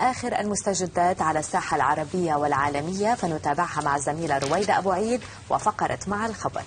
آخر المستجدات على الساحة العربية والعالمية، فنتابعها مع الزميلة رويدة أبو عيد وفقرة مع الخبر.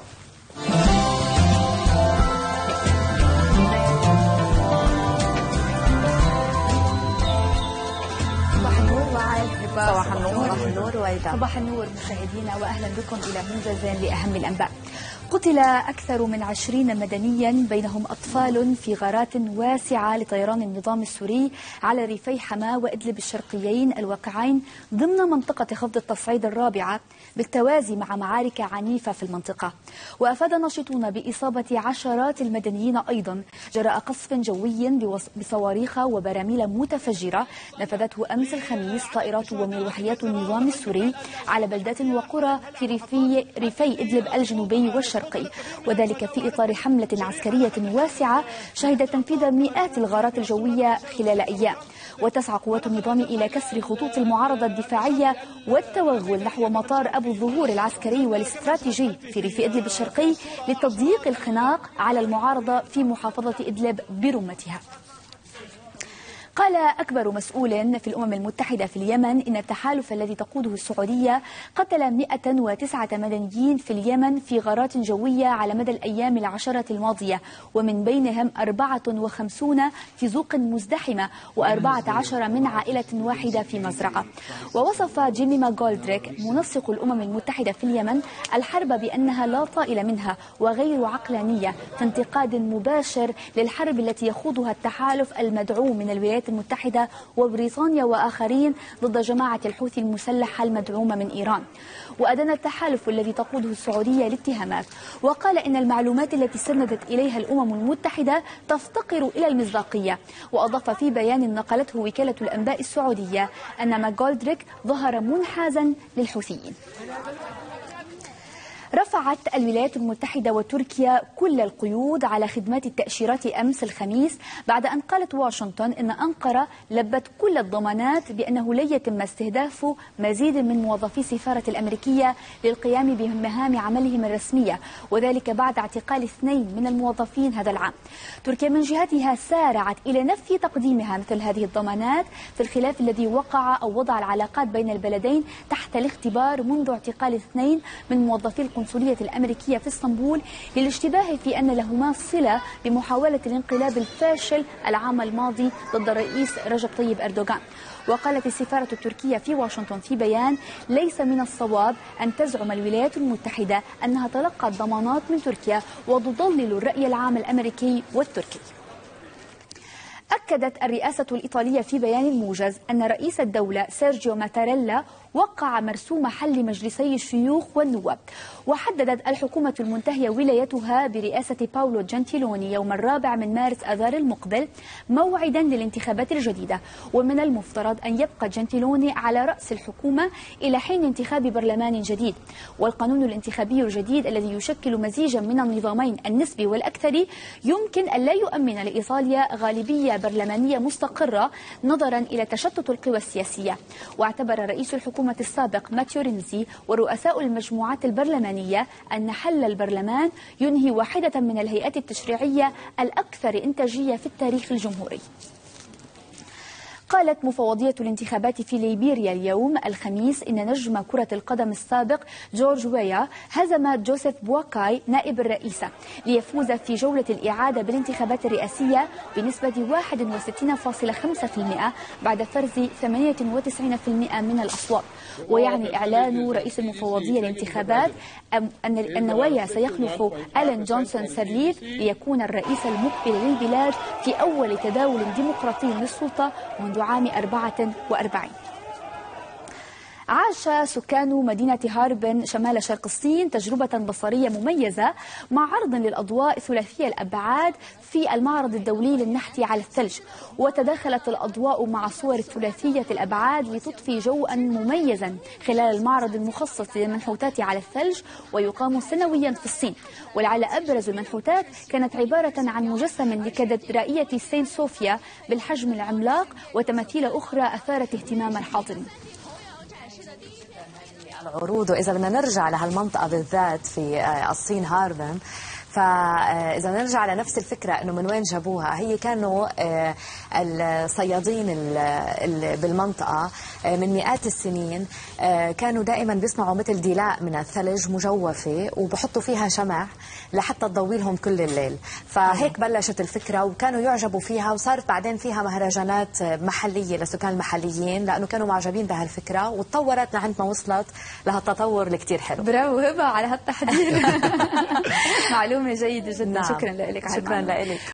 صباح النور رويدة. صباح النور مشاهدينا، وأهلا بكم إلى موجز لأهم الأنباء. قتل أكثر من 20 مدنيا بينهم أطفال في غارات واسعة لطيران النظام السوري على ريفي حماة وإدلب الشرقيين الواقعين ضمن منطقة خفض التصعيد الرابعة، بالتوازي مع معارك عنيفة في المنطقة. وأفاد ناشطون بإصابة عشرات المدنيين أيضا جراء قصف جوي بصواريخ وبراميل متفجرة نفذته أمس الخميس طائرات ومروحيات النظام السوري على بلدات وقرى في ريفي إدلب الجنوبي والشرقي، وذلك في إطار حملة عسكرية واسعة شهدت تنفيذ مئات الغارات الجوية خلال أيام. وتسعى قوات النظام إلى كسر خطوط المعارضة الدفاعية والتوغل نحو مطار أبو الظهور العسكري والاستراتيجي في ريف إدلب الشرقي لتضييق الخناق على المعارضة في محافظة إدلب برمتها. قال أكبر مسؤول في الأمم المتحدة في اليمن إن التحالف الذي تقوده السعودية قتل 109 مدنيين في اليمن في غارات جوية على مدى الأيام العشرة الماضية، ومن بينهم 54 في زوق مزدحمة و14 من عائلة واحدة في مزرعة. ووصف جيمي ماغولدريك منسق الأمم المتحدة في اليمن الحرب بأنها لا طائل منها وغير عقلانية، في انتقاد مباشر للحرب التي يخوضها التحالف المدعوم من الولايات المتحدة وبريطانيا وآخرين ضد جماعة الحوثي المسلحة المدعومة من إيران. وأدان التحالف الذي تقوده السعودية الاتهامات، وقال إن المعلومات التي استندت إليها الأمم المتحدة تفتقر إلى المصداقية. وأضاف في بيان نقلته وكالة الأنباء السعودية أن ماغولدريك ظهر منحازا للحوثيين. رفعت الولايات المتحدة وتركيا كل القيود على خدمات التأشيرات أمس الخميس بعد أن قالت واشنطن إن أنقرة لبت كل الضمانات بأنه لن يتم استهداف مزيد من موظفي السفارة الأمريكية للقيام بمهام عملهم الرسمية، وذلك بعد اعتقال 2 من الموظفين هذا العام. تركيا من جهتها سارعت إلى نفي تقديمها مثل هذه الضمانات في الخلاف الذي وضع العلاقات بين البلدين تحت الاختبار منذ اعتقال 2 من موظفي القنصلية الأمريكية في اسطنبول للاشتباه في أن لهما صلة بمحاولة الانقلاب الفاشل العام الماضي ضد الرئيس رجب طيب أردوغان. وقالت السفارة التركية في واشنطن في بيان: ليس من الصواب أن تزعم الولايات المتحدة أنها تلقت ضمانات من تركيا وتضلل الرأي العام الأمريكي والتركي. أكدت الرئاسة الإيطالية في بيان موجز أن رئيس الدولة سيرجيو ماتاريلا وقع مرسوم حل مجلسي الشيوخ والنواب. وحددت الحكومة المنتهية ولايتها برئاسة باولو جنتيلوني يوم 4 من مارس آذار المقبل موعدا للانتخابات الجديدة، ومن المفترض أن يبقى جنتيلوني على رأس الحكومة إلى حين انتخاب برلمان جديد. والقانون الانتخابي الجديد الذي يشكل مزيجا من النظامين النسبي والأكثري يمكن أن لا يؤمن لإيطاليا غالبية برلمانية مستقرة نظرا إلى تشتت القوى السياسية. واعتبر رئيس الحكومة السابق ماتيو رينزي ورؤساء المجموعات البرلمانية أن حل البرلمان ينهي واحدة من الهيئات التشريعية الأكثر إنتاجية في التاريخ الجمهوري. قالت مفوضية الانتخابات في ليبيريا اليوم الخميس إن نجم كرة القدم السابق جورج ويا هزم جوزيف بوكاي نائب الرئيسة ليفوز في جولة الإعادة بالانتخابات الرئاسية بنسبة 61.5% بعد فرز 98% من الأصوات. ويعني إعلان رئيس المفوضية للانتخابات أن ويا سيخلف ألين جونسون سيرليف ليكون الرئيس المقبل للبلاد في أول تداول ديمقراطي للسلطة منذ عام 44. عاش سكان مدينة هاربن شمال شرق الصين تجربة بصرية مميزة مع عرض للأضواء ثلاثية الأبعاد في المعرض الدولي للنحت على الثلج. وتداخلت الأضواء مع صور ثلاثية الأبعاد لتضفي جوءا مميزا خلال المعرض المخصص للمنحوتات على الثلج، ويقام سنويا في الصين. ولعل أبرز المنحوتات كانت عبارة عن مجسم لكاتدرائية سين صوفيا بالحجم العملاق وتماثيل أخرى أثارت اهتمام الحاضرين. العروض، وإذا بدنا نرجع لهالمنطقة بالذات في الصين هاربن، فإذا نرجع لنفس الفكرة إنه من وين جابوها، هي كانوا الصيادين بالمنطقة من مئات السنين كانوا دائما بيصنعوا مثل دلاء من الثلج مجوفة وبحطوا فيها شمع لحتى تضوي لهم كل الليل. فهيك بلشت الفكرة وكانوا يعجبوا فيها، وصارت بعدين فيها مهرجانات محلية للسكان المحليين لأنه كانوا معجبين بهالفكرة، وتطورت لعند ما وصلت لهالتطور اللي كتير حلو. برافو هبة على هالتحضير. معلومة جيدة جدا. نعم. شكرا لك. شكرا لك.